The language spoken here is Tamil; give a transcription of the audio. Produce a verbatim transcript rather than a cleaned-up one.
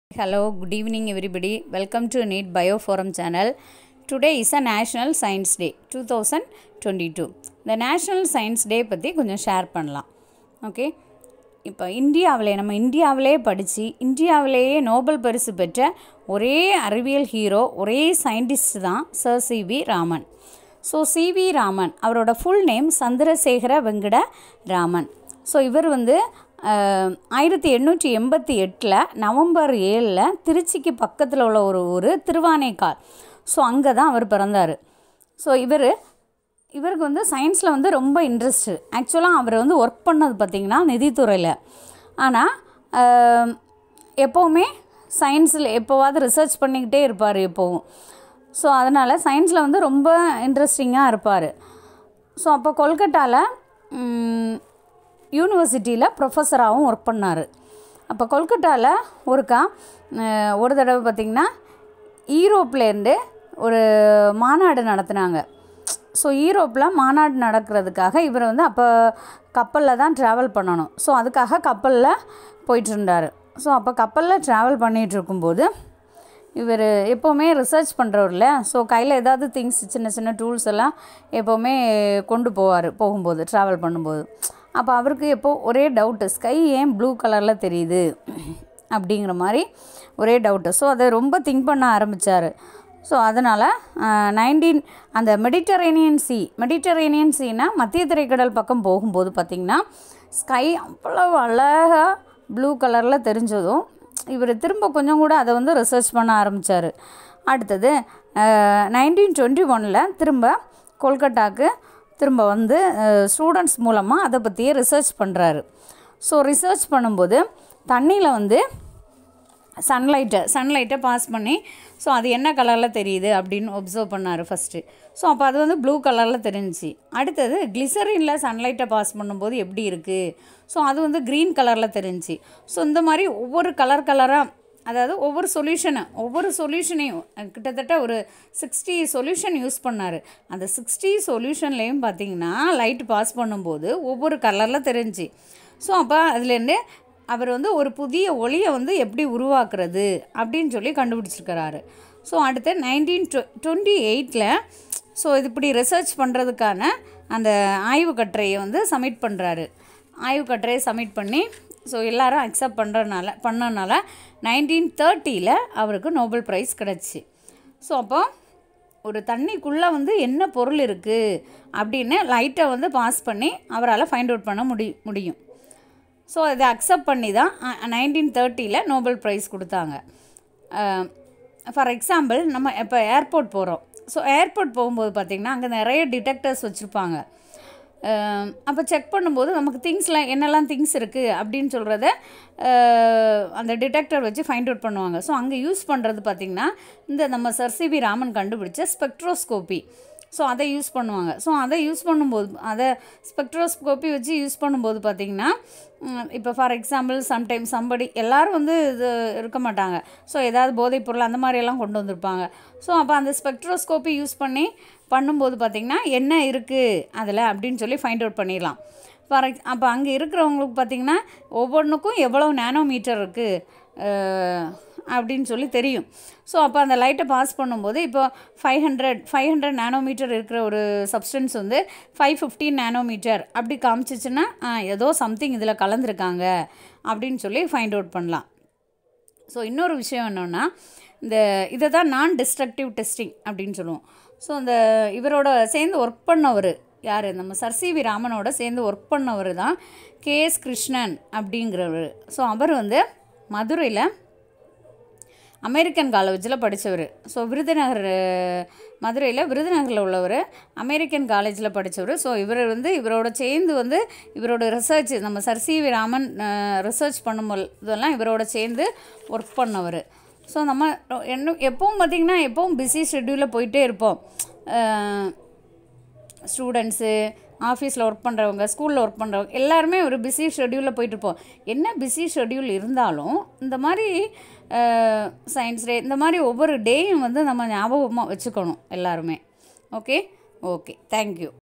Hello, good evening everybody. Welcome to NEET Bio Forum channel. Today is a National Science Day twenty twenty-two. The National Science Day பற்றி கொஞ்சம் ஷேர் பண்ணலாம். ஓகே, இப்போ இந்தியாவிலே நம்ம இந்தியாவிலே படித்து இந்தியாவிலேயே நோபல் பரிசு பெற்ற ஒரே அறிவியல் ஹீரோ ஒரே சயின்டிஸ்ட் தான் sir C V Raman. So C V Raman அவரோட full name Chandrasekhara Venkata Raman. So இவர் வந்து ஆயிரத்தி எண்ணூற்றி எண்பத்தி எட்டில் நவம்பர் ஏழில் திருச்சிக்கு பக்கத்தில் உள்ள ஒரு ஊர் திருவானைக்கால். ஸோ அங்கே தான் அவர் பிறந்தார். ஸோ இவர் இவருக்கு வந்து சயின்ஸில் வந்து ரொம்ப இன்ட்ரெஸ்ட்டு. ஆக்சுவலாக அவர் வந்து ஒர்க் பண்ணது பார்த்திங்கன்னா நிதித்துறையில். ஆனால் எப்போவுமே சயின்ஸில் எப்போவாவது ரிசர்ச் பண்ணிக்கிட்டே இருப்பார் எப்போவும். ஸோ அதனால் சயின்ஸில் வந்து ரொம்ப இன்ட்ரெஸ்டிங்காக இருப்பார். ஸோ அப்போ கொல்கட்டாவில் யூனிவர்சிட்டியில் ப்ரொஃபஸராகவும் ஒர்க் பண்ணார். அப்போ கொல்கட்டாவில் ஒருக்கா ஒரு தடவை பார்த்திங்கன்னா ஈரோப்லேருந்து ஒரு மாநாடு நடத்துனாங்க. ஸோ ஈரோப்பில் மாநாடு நடக்கிறதுக்காக இவர் வந்து அப்போ கப்பலில் தான் ட்ராவல் பண்ணணும். ஸோ அதுக்காக கப்பலில் போயிட்டுருந்தார். ஸோ அப்போ கப்பலில் ட்ராவல் பண்ணிகிட்ருக்கும்போது இவர் எப்போவுமே ரிசர்ச் பண்ணுறவர்ல. ஸோ கையில் ஏதாவது திங்ஸ் சின்ன சின்ன டூல்ஸ் எல்லாம் எப்போவுமே கொண்டு போவார் போகும்போது ட்ராவல் பண்ணும்போது. அப்போ அவருக்கு எப்போது ஒரே டவுட்டு, ஸ்கை ஏன் ப்ளூ கலரில் தெரியுது அப்படிங்கிற மாதிரி ஒரே டவுட்டு. ஸோ அதை ரொம்ப திங்க் பண்ண ஆரம்பித்தார். ஸோ அதனால் நைன்டீன் அந்த மெடிட்டரேனியன் சி மெடிட்டரேனியன் சீனா மத்திய திரைக்கடல் பக்கம் போகும்போது பார்த்திங்கன்னா ஸ்கை அவ்வளோ அழகாக ப்ளூ கலரில் தெரிஞ்சதும் இவர் திரும்ப கொஞ்சம் கூட அதை வந்து ரிசர்ச் பண்ண ஆரம்பித்தார். அடுத்தது நைன்டீன் டுவெண்ட்டி ஒனில் திரும்ப கொல்கட்டாவுக்கு திரும்ப வந்து ஸ்டூடெண்ட்ஸ் மூலமாக அதை பற்றியே ரிசர்ச் பண்ணுறாரு. ஸோ ரிசர்ச் பண்ணும்போது தண்ணியில் வந்து சன்லைட்டை சன்லைட்டை பாஸ் பண்ணி ஸோ அது என்ன கலரில் தெரியுது அப்படின்னு ஒப்சர்வ் பண்ணார் ஃபஸ்ட்டு. ஸோ அப்போ அது வந்து ப்ளூ கலரில் தெரிஞ்சிச்சு. அடுத்தது கிளிசரினில் சன்லைட்டை பாஸ் பண்ணும்போது எப்படி இருக்குது, ஸோ அது வந்து க்ரீன் கலரில் தெரிஞ்சிச்சு. ஸோ இந்த மாதிரி ஒவ்வொரு கலர் கலராக, அதாவது ஒவ்வொரு சொல்யூஷனை ஒவ்வொரு சொல்யூஷனையும் கிட்டத்தட்ட ஒரு சிக்ஸ்டி சொல்யூஷன் யூஸ் பண்ணார். அந்த சிக்ஸ்டி சொல்யூஷன்லேயும் பார்த்திங்கன்னா லைட் பாஸ் பண்ணும்போது ஒவ்வொரு கலரில் தெரிஞ்சு. ஸோ அப்போ அதுலேருந்து அவர் வந்து ஒரு புதிய ஒளியை வந்து எப்படி உருவாக்குறது அப்படின்னு சொல்லி கண்டுபிடிச்சிருக்கிறாரு. ஸோ அடுத்து நைன்டீன் டு டுவெண்ட்டி எயிட்டில் ஸோ இது இப்படி ரிசர்ச் பண்ணுறதுக்கான அந்த ஆய்வு கட்டுரையை வந்து சப்மிட் பண்ணுறாரு. ஆய்வு கட்டுரையை சப்மிட் பண்ணி ஸோ எல்லோரும் அக்செப்ட் பண்ணுறதுனால பண்ணனால நைன்டீன் தேர்ட்டியில் அவருக்கு நோபல் ப்ரைஸ் கிடச்சி. ஸோ அப்போ ஒரு தண்ணிக்குள்ளே வந்து என்ன பொருள் இருக்குது அப்படின்னு லைட்டை வந்து பாஸ் பண்ணி அவரால் ஃபைண்ட் அவுட் பண்ண முடி முடியும் ஸோ இதை அக்செப்ட் பண்ணி தான் நைன்டீன் தேர்ட்டியில் நோபல் ப்ரைஸ் கொடுத்தாங்க. ஃபார் எக்ஸாம்பிள் நம்ம இப்போ ஏர்போர்ட் போகிறோம். ஸோ ஏர்போர்ட் போகும்போது பார்த்திங்கன்னா அங்கே நிறைய டிடெக்டர்ஸ் வச்சுருப்பாங்க. அப்போ செக் பண்ணும்போது நமக்கு திங்ஸ்லாம் என்னெல்லாம் திங்ஸ் இருக்குது அப்படின்னு சொல்கிறத அந்த டிடெக்டர் வச்சு ஃபைண்ட் அவுட் பண்ணுவாங்க. ஸோ அங்கே யூஸ் பண்ணுறது பார்த்திங்கன்னா இந்த நம்ம சர் சி வி ராமன் கண்டுபிடிச்ச ஸ்பெக்ட்ரோஸ்கோப்பி. ஸோ அதை யூஸ் பண்ணுவாங்க. ஸோ அதை யூஸ் பண்ணும்போது அதை ஸ்பெக்ட்ரோஸ்கோப்பி வச்சு யூஸ் பண்ணும்போது பார்த்திங்கன்னா இப்போ ஃபார் எக்ஸாம்பிள் சம்டைம் சம்படி எல்லோரும் வந்து இது இருக்க மாட்டாங்க. ஸோ ஏதாவது போதைப் பொருள் அந்த மாதிரியெல்லாம் கொண்டு வந்திருப்பாங்க. ஸோ அப்போ அந்த ஸ்பெக்ட்ரோஸ்கோப்பி யூஸ் பண்ணி பண்ணும்போது பார்த்திங்கன்னா என்ன இருக்குது அதில் அப்படின்னு சொல்லி ஃபைண்ட் அவுட் பண்ணிடலாம். ஃபார் எக்ஸ் அப்போ அங்கே இருக்கிறவங்களுக்கு பார்த்திங்கன்னா ஒவ்வொன்றுக்கும் எவ்வளோ நேனோமீட்டர் இருக்குது அப்படின்னு சொல்லி தெரியும். ஸோ அப்போ அந்த லைட்டை பாஸ் பண்ணும்போது இப்போ five hundred five hundred nanometer இருக்கிற ஒரு சப்ஸ்டன்ஸ் வந்து ஃபைவ் ஃபிஃப்டீன் நேனோமீட்டர் அப்படி காமிச்சிச்சுன்னா ஏதோ சம்திங் இதில் கலந்துருக்காங்க அப்படின்னு சொல்லி ஃபைண்ட் அவுட் பண்ணலாம். ஸோ இன்னொரு விஷயம் என்னென்னா இந்த இதை தான் நான் டிஸ்ட்ரக்டிவ் டெஸ்டிங் அப்படின்னு சொல்லுவோம். ஸோ இந்த இவரோட சேர்ந்து ஒர்க் பண்ணவர் யார், நம்ம சர் சி வி ராமனோட சேர்ந்து ஒர்க் பண்ணவர் தான் கே எஸ் கிருஷ்ணன் அப்படிங்கிறவர். ஸோ அவர் வந்து மதுரையில் அமெரிக்கன் காலேஜில் படித்தவர். ஸோ விருதுநகர் மதுரையில் விருதுநகரில் உள்ளவர் அமெரிக்கன் காலேஜில் படித்தவர். ஸோ இவர் வந்து இவரோட சேர்ந்து வந்து இவரோட ரிசர்ச் நம்ம sir C V Raman research பண்ணும்போது இதெல்லாம் இவரோட சேர்ந்து ஒர்க் பண்ணவர். ஸோ நம்ம இன்னும் எப்பவும் பார்த்திங்கன்னா எப்பவும் பிஸி ஷெட்யூலில் போயிட்டே இருப்போம். ஸ்டூடெண்ட்ஸு, ஆஃபீஸில் ஒர்க் பண்ணுறவங்க, ஸ்கூலில் ஒர்க் பண்ணுறவங்க எல்லாருமே ஒரு பிஸி ஷெட்யூலில் போயிட்டுருப்போம். என்ன பிஸி ஷெட்யூல் இருந்தாலும் இந்த மாதிரி சயின்ஸ் டே இந்த மாதிரி ஒவ்வொரு டேயும் வந்து நம்ம ஞாபகமாக வச்சுக்கணும் எல்லாருமே. Okay okay thank you.